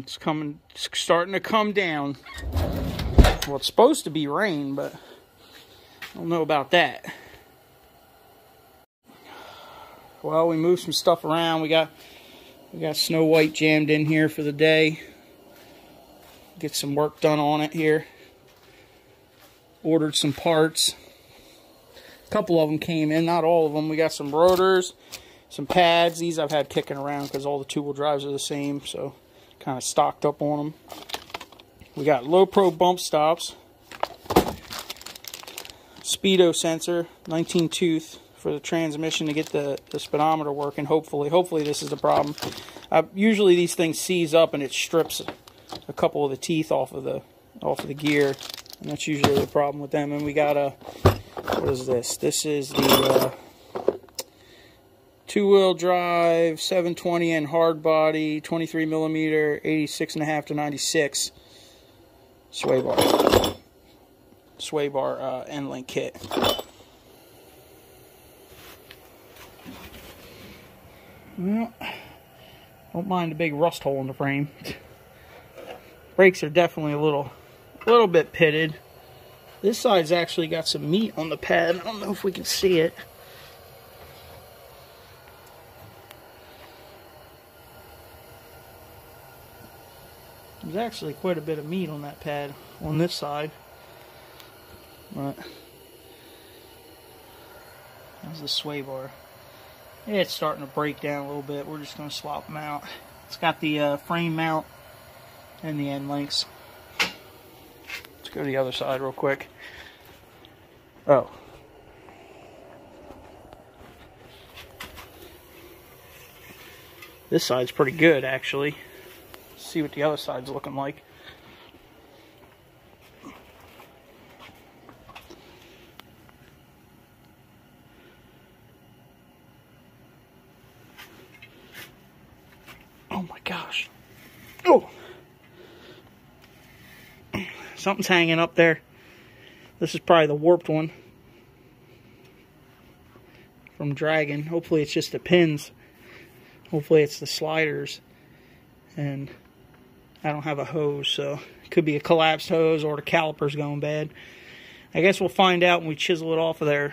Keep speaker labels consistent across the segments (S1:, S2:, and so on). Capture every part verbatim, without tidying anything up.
S1: It's coming, it's starting to come down. Well, it's supposed to be rain, but I don't know about that. Well, we moved some stuff around. We got we got Snow White jammed in here for the day. Get some work done on it here. Ordered some parts. A couple of them came in, not all of them. We got some rotors, some pads. These I've had kicking around because all the two-wheel drives are the same, so kind of stocked up on them. We got low pro bump stops, speedo sensor, nineteen tooth for the transmission to get the, the speedometer working. Hopefully, hopefully this is the problem. Uh, usually these things seize up and it strips a couple of the teeth off of the off of the gear, and that's usually the problem with them. And we got a, what is this? This is the uh, two-wheel drive seven twenty N hard body, twenty-three millimeter, eighty-six and a half to ninety-six sway bar, sway bar uh, end link kit. Well, don't mind the big rust hole in the frame. Brakes are definitely a little, a little bit pitted. This side's actually got some meat on the pad. I don't know if we can see it. There's actually quite a bit of meat on that pad on this side. But that's the sway bar. Yeah, it's starting to break down a little bit. We're just going to swap them out. It's got the uh, frame mount and the end links. Let's go to the other side real quick. Oh. This side's pretty good, actually. Let's see what the other side's looking like. Oh my gosh. Oh! Something's hanging up there. This is probably the warped one from Dragon. Hopefully it's just the pins. Hopefully it's the sliders. And I don't have a hose, so it could be a collapsed hose or the caliper's going bad. I guess we'll find out when we chisel it off of there.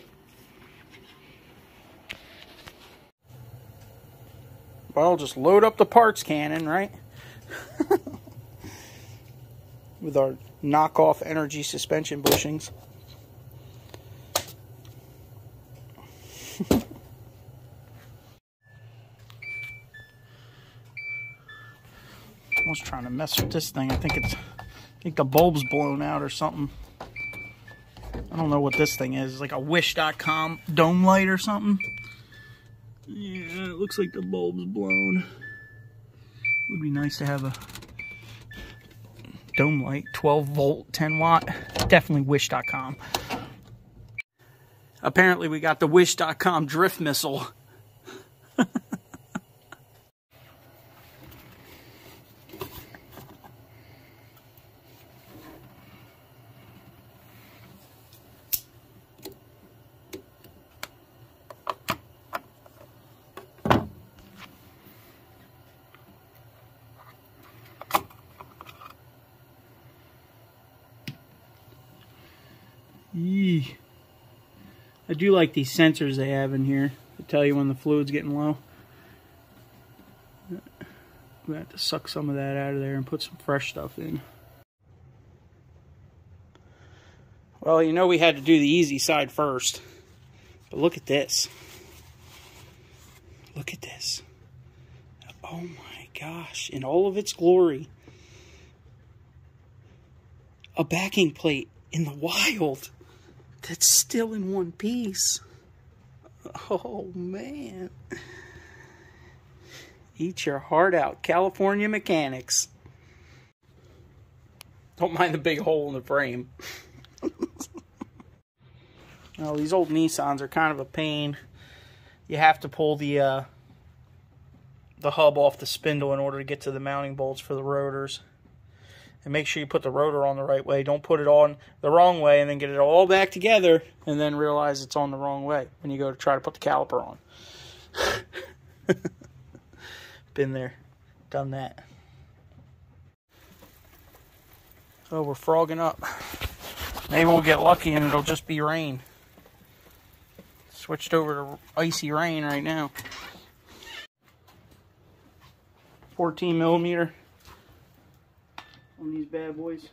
S1: Well, just load up the parts cannon, right? With our knockoff Energy suspension bushings. I was trying to mess with this thing. I think it's, I think the bulb's blown out or something. I don't know what this thing is. It's like a Wish dot com dome light or something. Yeah, it looks like the bulb's blown. It would be nice to have a dome light, twelve volt, ten watt. Definitely Wish dot com. Apparently we got the Wish dot com drift missile. Eee. I do like these sensors they have in here to tell you when the fluid's getting low. We have to suck some of that out of there and put some fresh stuff in. Well, you know we had to do the easy side first. But look at this. Look at this. Oh my gosh, in all of its glory. A backing plate in the wild. That's still in one piece. Oh, man. Eat your heart out, California mechanics. Don't mind the big hole in the frame. Well, these old Nissans are kind of a pain. You have to pull the, uh, the hub off the spindle in order to get to the mounting bolts for the rotors. And make sure you put the rotor on the right way. Don't put it on the wrong way and then get it all back together and then realize it's on the wrong way when you go to try to put the caliper on. Been there, done that. Oh, we're frogging up. Maybe we'll get lucky and it'll just be rain. Switched over to icy rain right now. fourteen millimeter on these bad boys.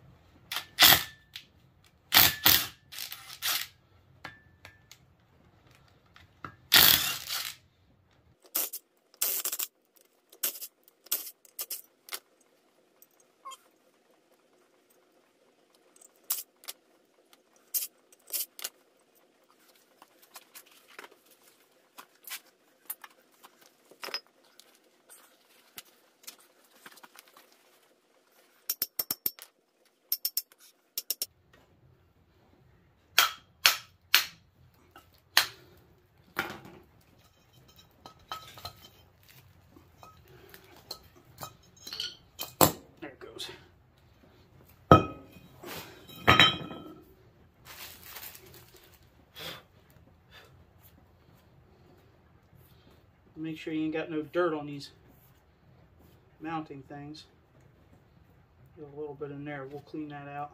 S1: Make sure you ain't got no dirt on these mounting things. Get a little bit in there. We'll clean that out.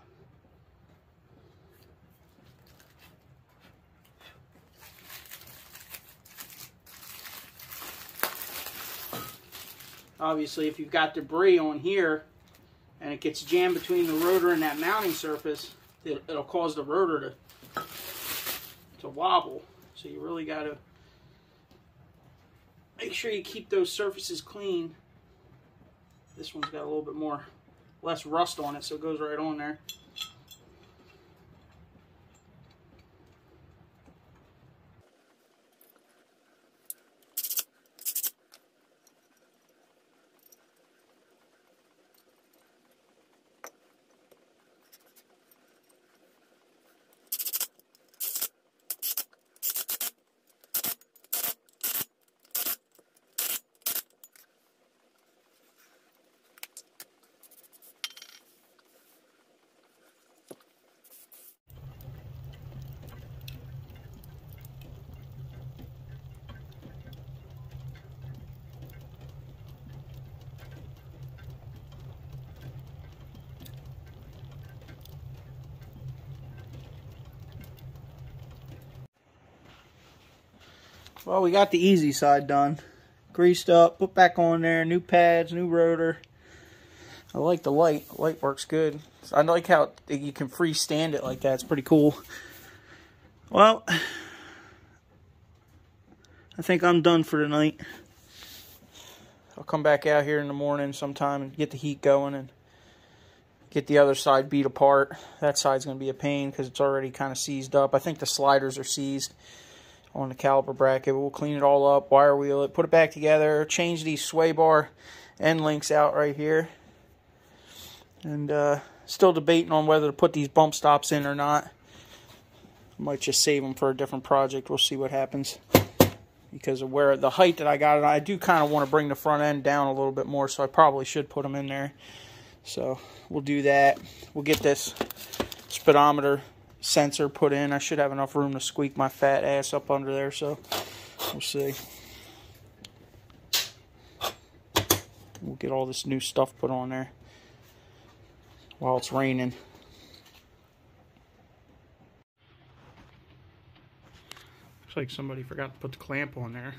S1: Obviously, if you've got debris on here and it gets jammed between the rotor and that mounting surface, it, it'll cause the rotor to, to wobble. So you really got to make sure you keep those surfaces clean. This one's got a little bit more, less rust on it, so it goes right on there. Well, we got the easy side done. Greased up, put back on there, new pads, new rotor. I like the light. The light works good. I like how you can freestand it like that. It's pretty cool. Well, I think I'm done for tonight. I'll come back out here in the morning sometime and get the heat going and get the other side beat apart. That side's going to be a pain because it's already kind of seized up. I think the sliders are seized on the caliper bracket. We'll clean it all up, wire wheel it, put it back together, change these sway bar end links out right here. And uh, still debating on whether to put these bump stops in or not. I might just save them for a different project. We'll see what happens. Because of where the height that I got it, I do kind of want to bring the front end down a little bit more, so I probably should put them in there. So we'll do that. We'll get this speedometer sensor put in. I should have enough room to squeak my fat ass up under there, so we'll see. We'll get all this new stuff put on there while it's raining. Looks like somebody forgot to put the clamp on there.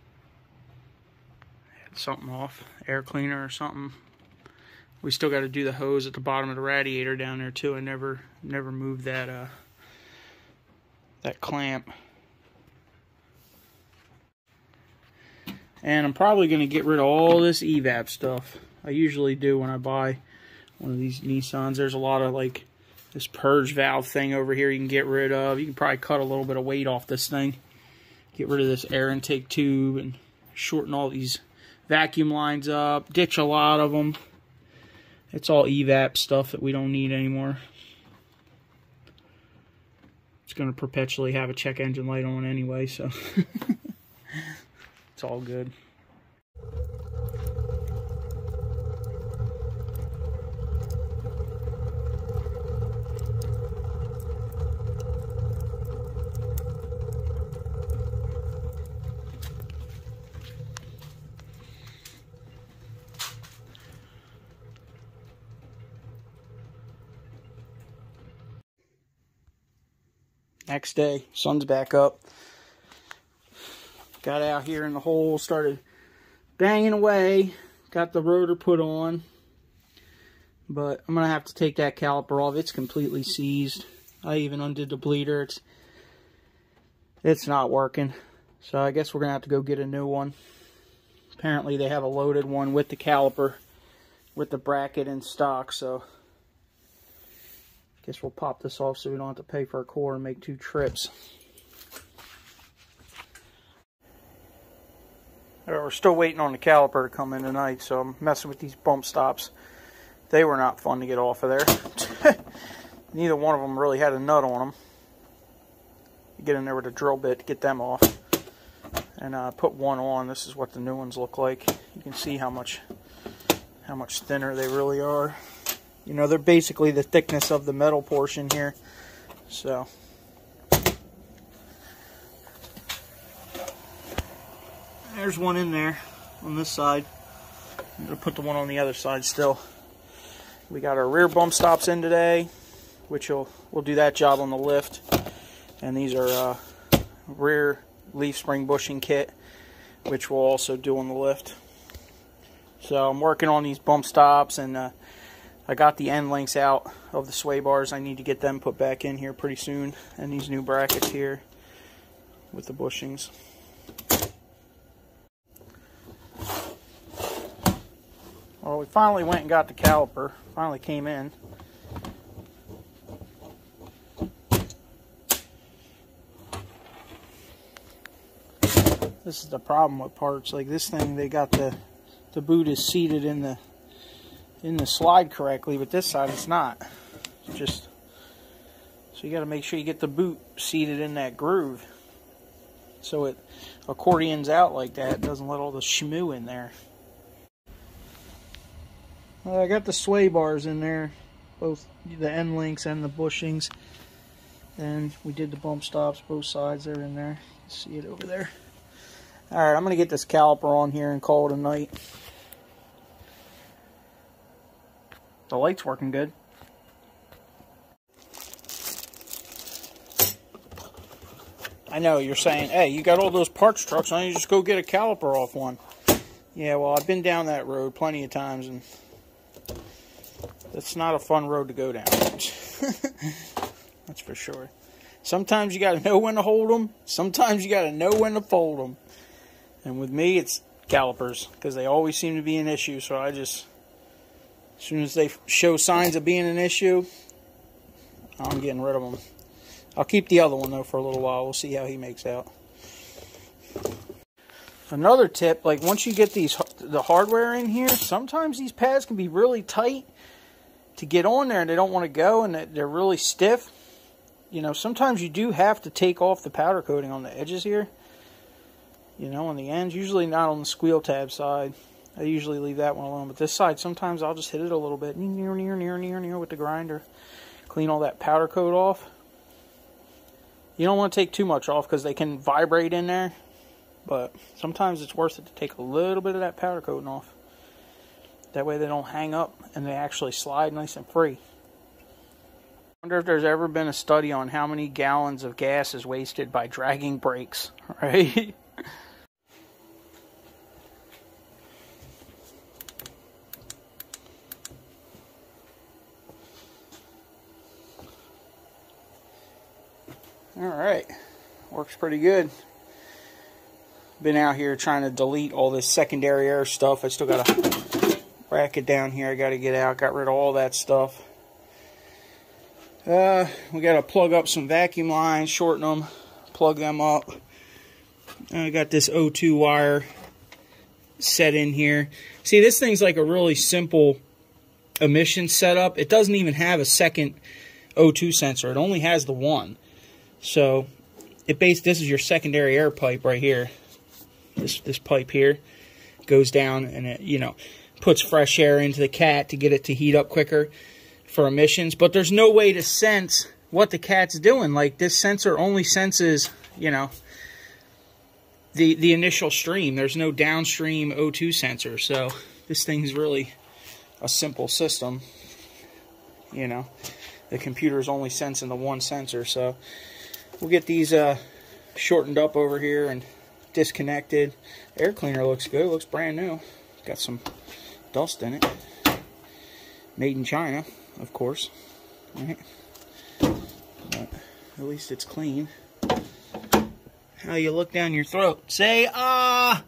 S1: Had something off, air cleaner or something. We still got to do the hose at the bottom of the radiator down there too. I never never moved that uh, that clamp. And I'm probably going to get rid of all this E VAP stuff. I usually do when I buy one of these Nissans. There's a lot of like this purge valve thing over here you can get rid of. You can probably cut a little bit of weight off this thing. Get rid of this air intake tube and shorten all these vacuum lines up. Ditch a lot of them. It's all E VAP stuff that we don't need anymore. It's going to perpetually have a check engine light on anyway, so it's all good. Next day, sun's back up. Got out here in the hole, started banging away. Got the rotor put on. But I'm going to have to take that caliper off. It's completely seized. I even undid the bleeder. It's, it's not working. So I guess we're going to have to go get a new one. Apparently they have a loaded one with the caliper, with the bracket in stock. So I guess we'll pop this off so we don't have to pay for a core and make two trips. We're still waiting on the caliper to come in tonight, so I'm messing with these bump stops. They were not fun to get off of there. Neither one of them really had a nut on them. You get in there with a drill bit to get them off. And uh, put one on. This is what the new ones look like. You can see how much, how much thinner they really are. You know, they're basically the thickness of the metal portion here. So. There's one in there on this side. I'm going to put the one on the other side still. We got our rear bump stops in today, which will we'll do that job on the lift. And these are uh, rear leaf spring bushing kit, which we'll also do on the lift. So I'm working on these bump stops, and uh, I got the end links out of the sway bars. I need to get them put back in here pretty soon, and these new brackets here with the bushings. Well, we finally went and got the caliper. Finally came in. This is the problem with parts like this thing. They got the the boot is seated in the in the slide correctly, but this side it's not. It's just so you got to make sure you get the boot seated in that groove, so it accordions out like that. It doesn't let all the shmoo in there. Well, I got the sway bars in there, both the end links and the bushings. Then we did the bump stops, both sides. They're in there. You see it over there. Alright, I'm going to get this caliper on here and call it a night. The light's working good. I know, you're saying, hey, you got all those parts trucks, why don't you just go get a caliper off one? Yeah, well, I've been down that road plenty of times, and it's not a fun road to go down. That's for sure. Sometimes you got to know when to hold them. Sometimes you got to know when to fold them. And with me, it's calipers, because they always seem to be an issue. So I just, as soon as they show signs of being an issue, I'm getting rid of them. I'll keep the other one, though, for a little while. We'll see how he makes out. Another tip, like once you get these the hardware in here, sometimes these pads can be really tight to get on there, and they don't want to go, and they're really stiff. You know, sometimes you do have to take off the powder coating on the edges here. You know, on the ends. Usually not on the squeal tab side. I usually leave that one alone. But this side, sometimes I'll just hit it a little bit. Near, near, near, near, near with the grinder. Clean all that powder coat off. You don't want to take too much off because they can vibrate in there. But sometimes it's worth it to take a little bit of that powder coating off. That way they don't hang up and they actually slide nice and free. I wonder if there's ever been a study on how many gallons of gas is wasted by dragging brakes, right? Alright, works pretty good. Been out here trying to delete all this secondary air stuff. I still got a bracket down here I got to get out. Got rid of all that stuff. Uh, we got to plug up some vacuum lines, shorten them, plug them up. I got this O two wire set in here. See, this thing's like a really simple emission setup. It doesn't even have a second O two sensor. It only has the one. So, it base this is your secondary air pipe right here. This this pipe here goes down and it, you know, puts fresh air into the cat to get it to heat up quicker for emissions. But there's no way to sense what the cat's doing. Like, this sensor only senses, you know, the the initial stream. There's no downstream O two sensor. So this thing's really a simple system. You know, the computer's only sensing the one sensor. So We'll get these uh, shortened up over here and disconnected. Air cleaner looks good. It looks brand new. Got some dust in it. Made in China, of course. Right? But at least it's clean. How you look down your throat? Say ah!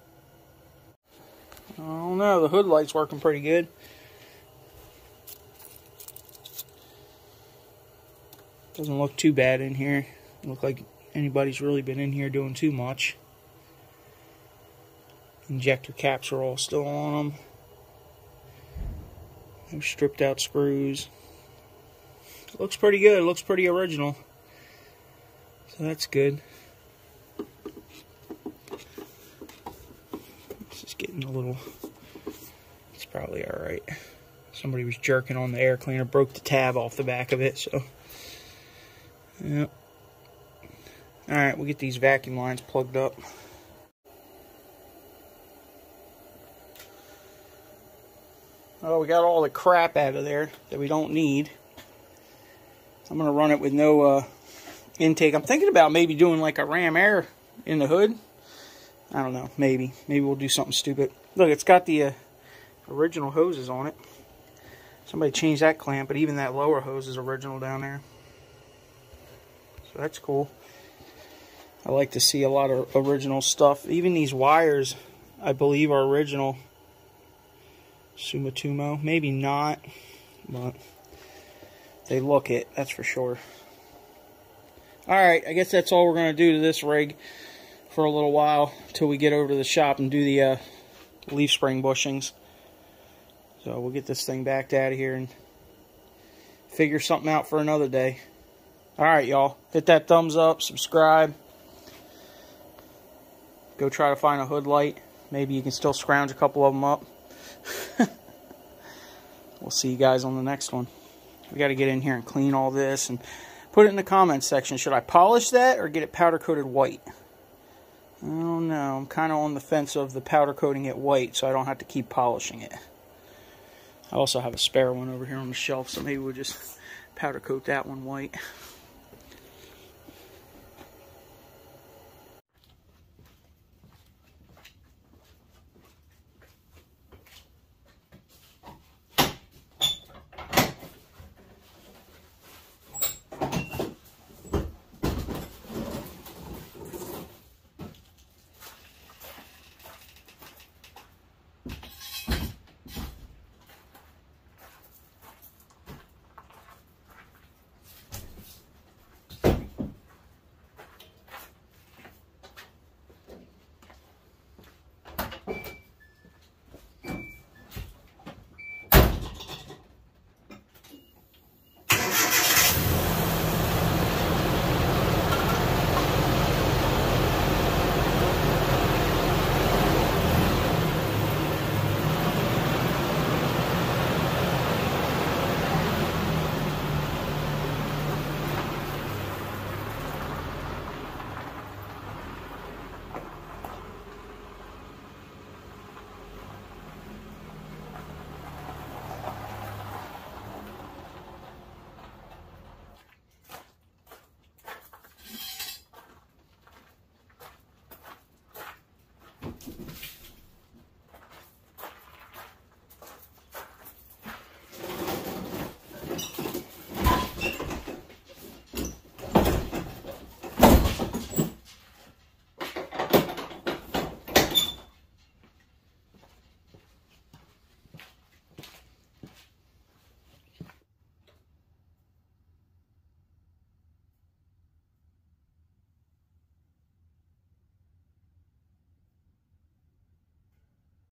S1: I don't know. The hood light's working pretty good. Doesn't look too bad in here. Doesn't look like anybody's really been in here doing too much. Injector caps are all still on them. No stripped out screws. It looks pretty good. It looks pretty original. So that's good. This is getting a little... It's probably alright. Somebody was jerking on the air cleaner, broke the tab off the back of it, so... Yep. Alright, we'll get these vacuum lines plugged up. Oh, we got all the crap out of there that we don't need. I'm going to run it with no uh, intake. I'm thinking about maybe doing like a ram air in the hood. I don't know, maybe. Maybe we'll do something stupid. Look, it's got the uh, original hoses on it. Somebody changed that clamp, but even that lower hose is original down there. So that's cool. I like to see a lot of original stuff. Even these wires, I believe, are original. Sumitomo. Maybe not, but they look it, that's for sure. Alright, I guess that's all we're going to do to this rig for a little while until we get over to the shop and do the uh, leaf spring bushings. So we'll get this thing backed out of here and figure something out for another day. Alright, y'all. Hit that thumbs up, subscribe. Go try to find a hood light. Maybe you can still scrounge a couple of them up. We'll see you guys on the next one. We got to get in here and clean all this and put it in the comments section. Should I polish that or get it powder coated white? I don't know. I'm kind of on the fence of the powder coating it white so I don't have to keep polishing it. I also have a spare one over here on the shelf, so maybe we'll just powder coat that one white.